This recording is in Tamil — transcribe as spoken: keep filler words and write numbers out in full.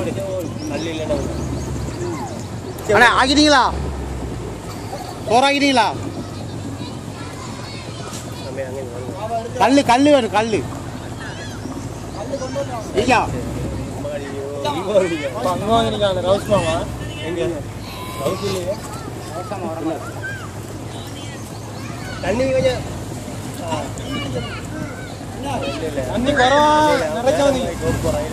அண்ணா ஆகிட்டீங்களா போராகிட்டீங்களா கல்லு கல்லு வேணும் கல்லு ஐயா அங்கே வாங்கினீங்க அந்த ரவுஸ் மாமா எங்கே ரவுஸ் இல்லையே தண்ணி கொஞ்சம் தண்ணி குறவா நிறைய